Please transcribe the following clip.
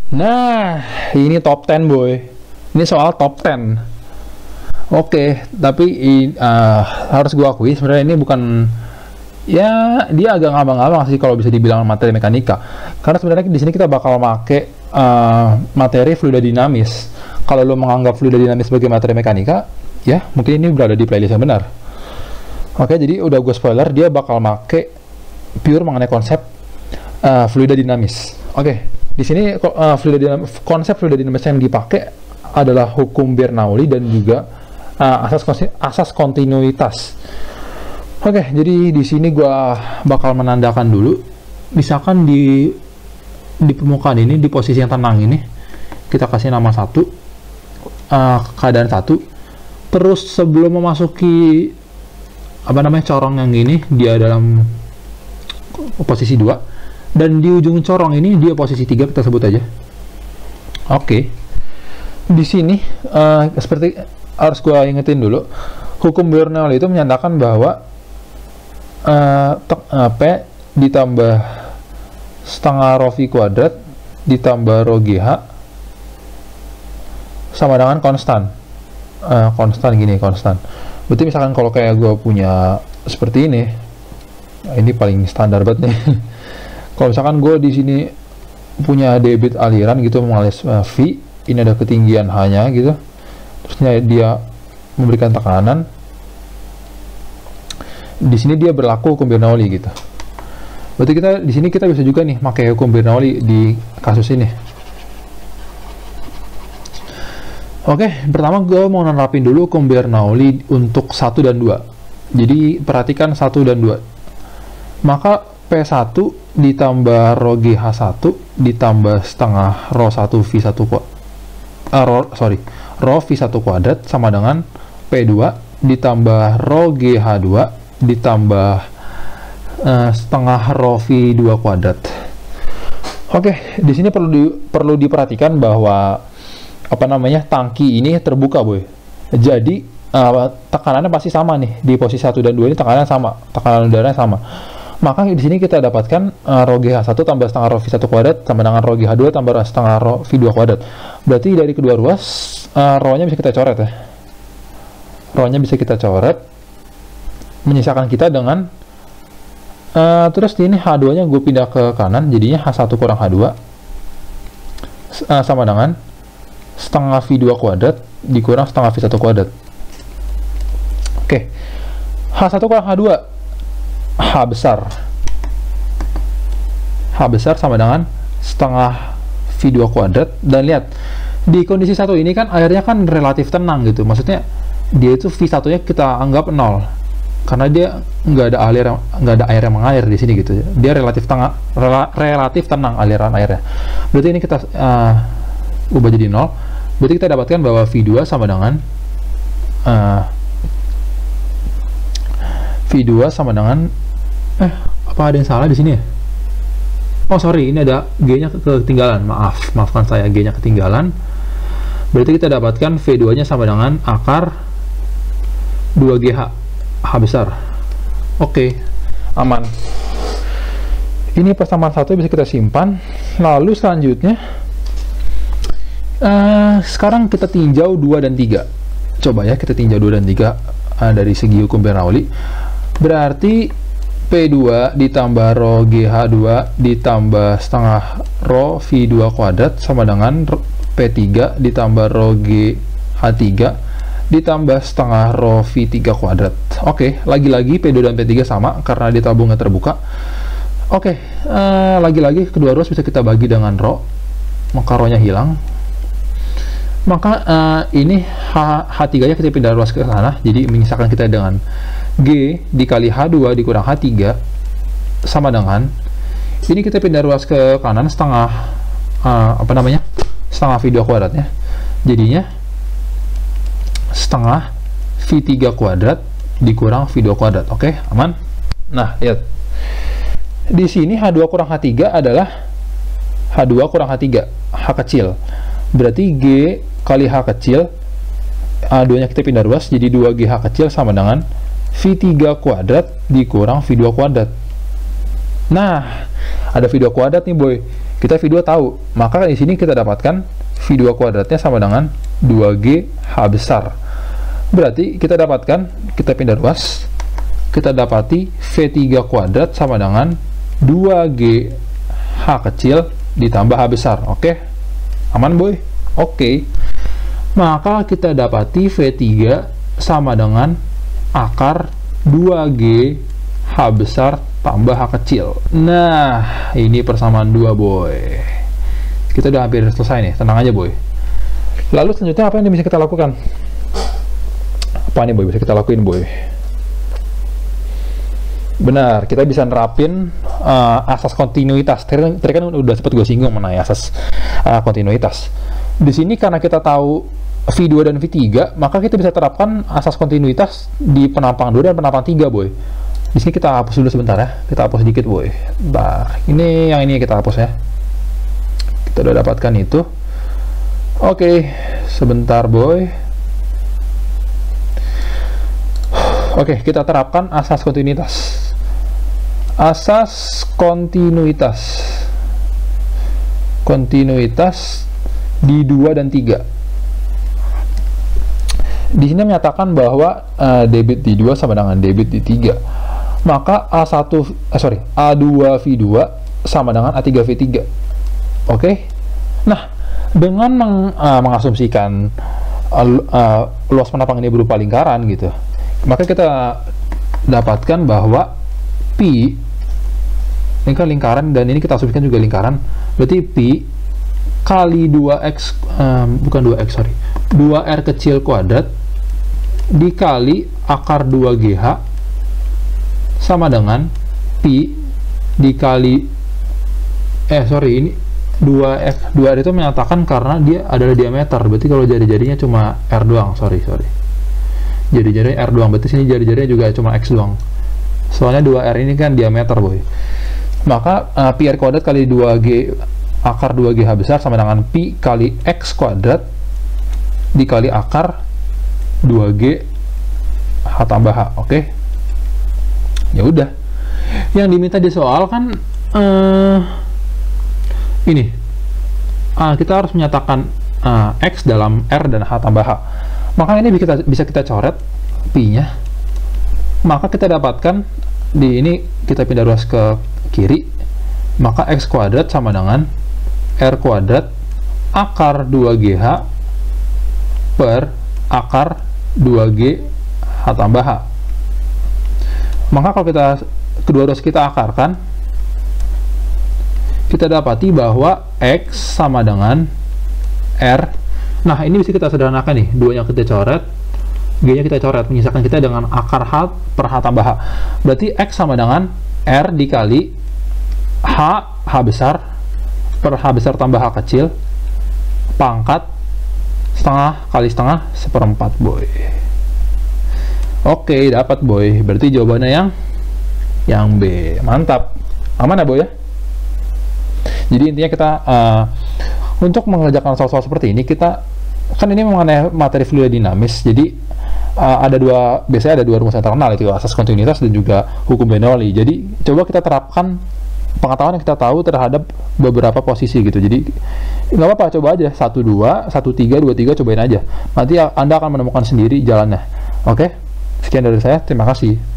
Nah, ini top 10 boy. Ini soal top 10. Oke, tapi harus gue akui sebenarnya ini bukan, ya dia agak ngabang-ngabang sih kalau bisa dibilang materi mekanika. Karena sebenarnya di sini kita bakal make materi fluida dinamis. Kalau lo menganggap fluida dinamis sebagai materi mekanika, ya mungkin ini berada di playlist yang benar. Oke, jadi udah gue spoiler, dia bakal make pure mengenai konsep fluida dinamis. Oke, di sini konsep fluida dinamis yang dipakai adalah hukum Bernoulli dan juga asas kontinuitas. Oke, jadi di sini gua bakal menandakan dulu. Misalkan di permukaan ini, di posisi yang tenang ini, kita kasih nama 1, keadaan 1. Terus sebelum memasuki corong yang ini, dia dalam posisi 2, dan di ujung corong ini dia posisi 3, kita sebut aja. Oke. Di sini seperti harus gue ingetin dulu, hukum Bernoulli itu menyatakan bahwa P ditambah setengah rho V kuadrat ditambah rho GH sama dengan konstan. Konstan. Berarti misalkan kalau kayak gue punya seperti ini paling standar banget nih. Kalau misalkan gue di sini punya debit aliran gitu mengalir V, ini ada ketinggian H-nya gitu, terusnya dia memberikan tekanan. Di sini dia berlaku hukum Bernoulli gitu. Berarti di sini kita bisa juga nih pakai hukum Bernoulli di kasus ini. Oke, pertama gue mau nerapin dulu hukum Bernoulli untuk 1 dan 2. Jadi perhatikan 1 dan 2. Maka P1 ditambah rho GH1 ditambah setengah rho 1 V1 rho V1 kuadrat sama dengan P2 ditambah rho GH2 ditambah setengah rho V2 kuadrat. Oke, di sini perlu diperhatikan bahwa tangki ini terbuka boy. Jadi tekanannya pasti sama nih di posisi 1 dan 2 ini, tekanan sama, tekanan udaranya sama. Maka di sini kita dapatkan rho GH1 tambah setengah rho V1 kuadrat sama dengan rho GH2 tambah setengah rho V2 kuadrat. Berarti dari kedua ruas rho-nya bisa kita coret ya. Rho-nya bisa kita coret, menyisakan kita dengan terus ini H2-nya gue pindah ke kanan, jadinya H1 kurang H2 sama dengan setengah V2 kuadrat dikurang setengah V1 kuadrat. Oke, H1 kurang H2, H besar sama dengan setengah V2 kuadrat. Dan lihat di kondisi 1 ini kan airnya kan relatif tenang gitu, maksudnya dia itu V1 nya kita anggap 0 karena dia nggak ada air yang mengalir di sini gitu. Dia relatif tenang aliran airnya. Berarti ini kita ubah jadi 0. Berarti kita dapatkan bahwa V2 sama dengan apa ada yang salah di sini ya? Oh sorry, ini ada G-nya ketinggalan. Maafkan saya, G-nya ketinggalan. Berarti kita dapatkan V2 nya sama dengan akar 2GH, H besar. Oke, aman. Ini persamaan 1 bisa kita simpan. Lalu selanjutnya sekarang kita tinjau 2 dan 3. Coba ya, kita tinjau 2 dan 3 dari segi hukum Bernoulli. Berarti P2 ditambah rho GH2 ditambah setengah rho V2 kuadrat sama dengan P3 ditambah rho GH3 ditambah setengah rho V3 kuadrat. Oke, lagi-lagi P2 dan P3 sama karena dia tabungnya terbuka. Oke, lagi-lagi kedua ruas bisa kita bagi dengan rho, maka rho-nya hilang. Maka ini H3 nya kita pindah ruas ke sana, jadi menyisakan kita dengan G dikali H2 dikurang H3 sama dengan ini kita pindah ruas ke kanan setengah setengah V2 kuadratnya, jadinya setengah V3 kuadrat dikurang V2 kuadrat. Oke, aman. Nah, lihat di sini H2 kurang H3 adalah H2 kurang H3, H kecil. Berarti G kali H kecil, A2 nya kita pindah ruas jadi 2GH kecil sama dengan V3 kuadrat dikurang V2 kuadrat. Nah, ada V2 kuadrat nih boy. Kita V2 tahu, maka di sini kita dapatkan V2 kuadratnya sama dengan 2G H besar. Berarti kita dapatkan, kita pindah ruas, kita dapati V3 kuadrat sama dengan 2G H kecil ditambah H besar. Oke? Aman boy? Oke. Maka kita dapati V3 sama dengan akar 2G H besar tambah H kecil. Nah, ini persamaan 2 boy. Kita udah hampir selesai nih, tenang aja boy. Lalu selanjutnya apa yang bisa kita lakukan? Apa nih boy bisa kita lakuin boy? Benar, kita bisa nerapin asas kontinuitas. Tadi kan udah sempat gue singgung mengenai asas kontinuitas. Di sini karena kita tahu V2 dan V3, maka kita bisa terapkan asas kontinuitas di penampang 2 dan penampang 3 boy. Di sini kita hapus dulu sebentar ya. Kita hapus sedikit boy. Bentar. Ini yang ini kita hapus ya. Kita udah dapatkan itu. Oke, sebentar boy. Oke, kita terapkan asas kontinuitas. Asas kontinuitas. Kontinuitas di 2 dan 3. Di sini menyatakan bahwa debit di 2 sama dengan debit di 3. Maka A2V2 sama dengan A3V3. Oke. Nah, dengan mengasumsikan luas penampang ini berupa lingkaran gitu, maka kita dapatkan bahwa Pi ini kan lingkaran dan ini kita asumsikan juga lingkaran. Berarti Pi kali 2x 2r kecil kuadrat dikali akar 2GH sama dengan Pi dikali ini 2R itu menyatakan karena dia adalah diameter, berarti kalau jari-jarinya cuma R doang, sorry jari-jarinya R doang, berarti sini jari-jarinya juga cuma X doang, soalnya 2R ini kan diameter boy. Maka Pi R kuadrat kali 2G akar 2GH besar sama dengan Pi kali X kuadrat dikali akar 2G H tambah H. Oke. Ya udah, yang diminta di soal kan ini kita harus menyatakan X dalam R dan H tambah H. Maka ini bisa kita coret Pi nya, maka kita dapatkan di ini, kita pindah ruas ke kiri, maka X kuadrat sama dengan R kuadrat akar 2GH per akar 2G H tambah H. Maka kalau kita kedua ruas kita akarkan, kita dapati bahwa X sama dengan R. Nah, ini bisa kita sederhanakan nih, 2-nya kita coret, G-nya kita coret, menyisakan kita dengan akar H per H tambah H. Berarti X sama dengan R dikali H besar per H besar tambah H kecil pangkat setengah kali setengah seperempat boy. Oke, dapat boy. Berarti jawabannya yang B. Mantap. Aman ya boy ya? Jadi intinya kita untuk mengerjakan soal-soal seperti ini, kita kan ini mengenai materi fluid dinamis. Jadi biasanya ada dua rumus yang terkenal, itu asas kontinuitas dan juga hukum Bernoulli. Jadi coba kita terapkan pengetahuan yang kita tahu terhadap beberapa posisi gitu. Jadi nggak apa-apa, coba aja 1 2 1 3 2 3, cobain aja. Nanti Anda akan menemukan sendiri jalannya. Oke? Sekian dari saya, terima kasih.